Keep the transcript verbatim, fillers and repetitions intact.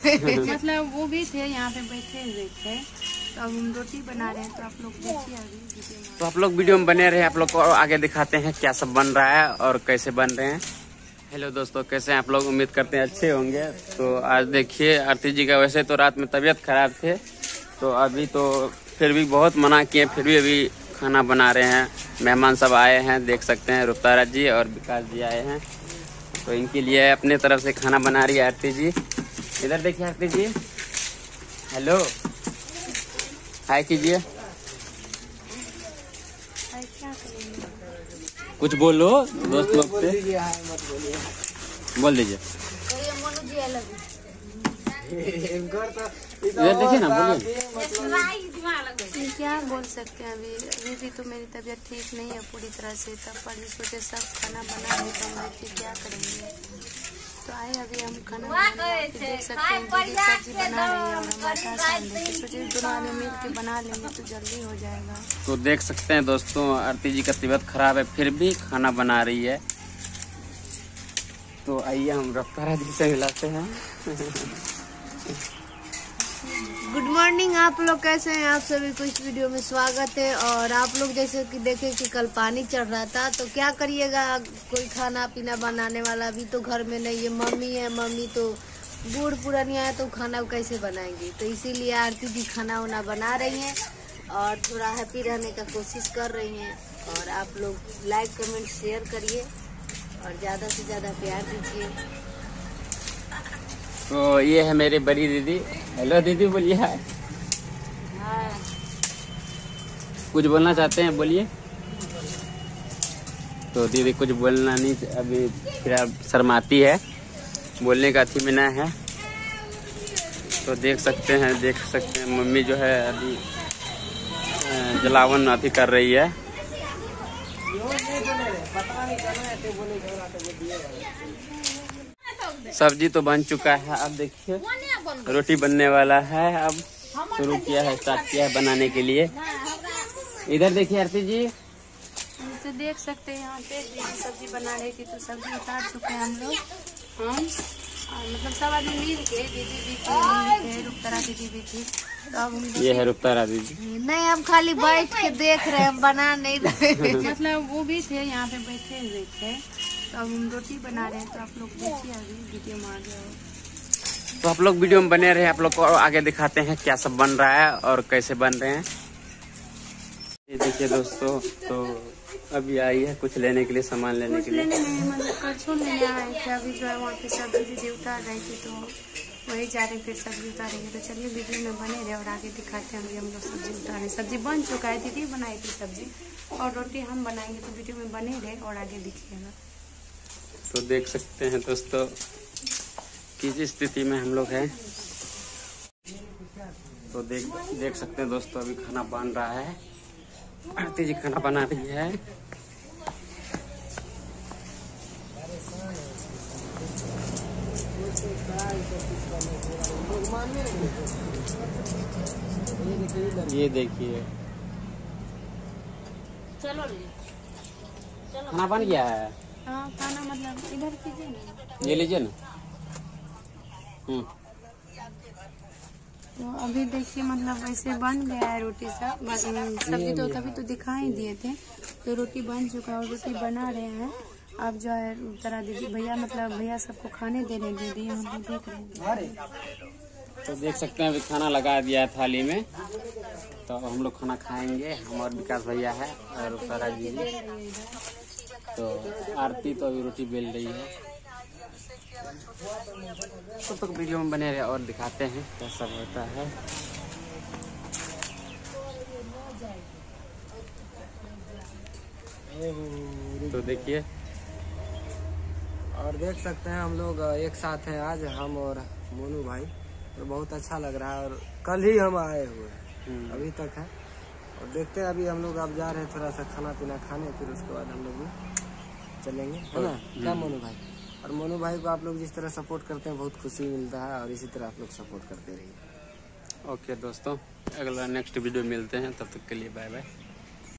मतलब वो भी थे यहाँ पे बैठे हुए थे, तो अब हम रोटी बना रहे हैं, तो आप लोग देखिए अभी वीडियो। तो आप लोग वीडियो में बने रहे, आप लोग को आगे दिखाते हैं क्या सब बन रहा है और कैसे बन रहे हैं। हेलो दोस्तों, कैसे हैं आप लोग? उम्मीद करते हैं अच्छे होंगे। तो आज देखिए आरती जी का वैसे तो रात में तबीयत खराब थे, तो अभी तो फिर भी बहुत मना किए, फिर भी अभी खाना बना रहे हैं। मेहमान सब आए हैं, देख सकते हैं रुपतारा जी और विकास जी आए हैं, तो इनके लिए अपने तरफ से खाना बना रही है आरती जी। इधर देखिए आरती जी, हेलो हाय कीजिए, कुछ बोलो दोस्त लोग से, बोल दीजिए। इधर देखिए ना, बोलिए। क्या बोल सकते हैं, अभी अभी भी तो मेरी तबीयत ठीक नहीं है पूरी तरह से, तब पर भी सोचे सब खाना बना है तो हम देखिए क्या करेंगे। तो आए अभी हम खाना बनाने, देख सकते हैं दीदी सब्जी बना रही है और हम आटा सान लेंगे, सोचे दोनों आदमी मिल के बना लेंगे तो जल्दी हो जाएगा। तो देख सकते हैं दोस्तों, आरती जी का तबीयत खराब है फिर भी खाना बना रही है। तो आइए हम रुपतारा जी से मिलाते हैं। गुड मॉर्निंग, आप लोग कैसे हैं? आप सभी को इस वीडियो में स्वागत है। और आप लोग जैसे कि देखे कि कल पानी चढ़ रहा था, तो क्या करिएगा, कोई खाना पीना बनाने वाला भी तो घर में नहीं है। मम्मी है, मम्मी तो बूढ़ पुरानिया है, तो खाना कैसे बनाएंगी। तो इसीलिए आरती जी खाना वाना बना रही हैं और थोड़ा हैप्पी रहने का कोशिश कर रही हैं। और आप लोग लाइक कमेंट शेयर करिए और ज़्यादा से ज़्यादा प्यार दीजिए। तो ये है मेरी बड़ी दीदी। हेलो दीदी, बोलिए हाय। हाँ, कुछ बोलना चाहते हैं, बोलिए। तो दीदी कुछ बोलना नहीं, अभी फिर शर्माती है, बोलने का अथी बिना है। तो देख सकते हैं देख सकते हैं मम्मी जो है अभी जलावन अथी कर रही है। सब्जी तो बन चुका है, अब देखिए रोटी बनने वाला है। अब शुरू किया है, स्टार्ट किया है बनाने के लिए। इधर देखिए आरती जी, तो देख सकते हैं यहाँ पे दीदी सब्जी बना रही थी, तो सब्जी उतार चुके हैं हम लोग। हम मतलब सब आदमी मिल के, दीदी भी थी, रुपतारा दीदी भी थी, तो अब हम ये है रुपतारा दीदी। नहीं हम खाली बैठ के देख रहे हैं, बना नहीं रहे। मतलब वो भी थे यहाँ पे बैठे हुए थे, तो अब हम रोटी बना रहे हैं, तो आप लोग देखिए अभी वीडियो में आ गया। तो आप लोग वीडियो में बने रहे, आप लोग को आगे दिखाते हैं क्या सब बन रहा है और कैसे बन रहे हैं। ये देखिए दोस्तों, तो अभी आई है कुछ लेने के लिए, सामान लेने के लिए। लेने में मतलब करछुल लेने आए थे, अभी जो है वहाँ पे सब्जी दीदी उतार रही थी, तो वही जा रहे फिर सब्जी उतारेंगे। तो चलिए वीडियो में बने रहे और आगे दिखाते हैं अभी हम लोग सब्जी उतारे। सब्जी बन चुका है, दीदी बनाई थी सब्जी और रोटी हम बनाएंगे, तो वीडियो में बने रहे और आगे दिखिएगा। तो देख सकते हैं दोस्तों किस स्थिति में हम लोग हैं। तो देख देख सकते हैं दोस्तों, अभी खाना बन रहा है, आरती जी खाना बना रही है। ये देखिए चलो खाना बन गया है। हाँ खाना मतलब इधर कीजिए ना, ये लीजिए ना। हम्म तो अभी देखिए मतलब वैसे बन गया है रोटी सब, बस सब्जी तो तभी तो दिखाई दिए थे। तो रोटी बन चुका है और रोटी बना रहे हैं। अब जो है रुपतारा दीदी भैया मतलब भैया सबको खाने दे रहे दीदी, हम लोग देख रहे हैं। तो देख सकते हैं अभी खाना लगा दिया है थाली में, तो हम लोग खाना खाएंगे। हम और विकास भैया है और रुपतारा जी। तो आरती तो अभी रोटी बेल रही है। तो तक वीडियो में बने रहे और दिखाते हैं क्या सब होता है। तो देखिए, और देख सकते हैं हम लोग एक साथ हैं आज, हम और मोनू भाई, और बहुत अच्छा लग रहा है। और कल ही हम आए हुए हैं, अभी तक है। और देखते हैं अभी हम लोग अब जा रहे हैं थोड़ा सा खाना पीना खाने, फिर उसके बाद हम लोग भी चलेंगे, है ना क्या मोनू भाई? और मोनू भाई को आप लोग जिस तरह सपोर्ट करते हैं बहुत खुशी मिलता है, और इसी तरह आप लोग सपोर्ट करते रहिए। ओके दोस्तों, अगला नेक्स्ट वीडियो मिलते हैं, तब तक के लिए बाय बाय।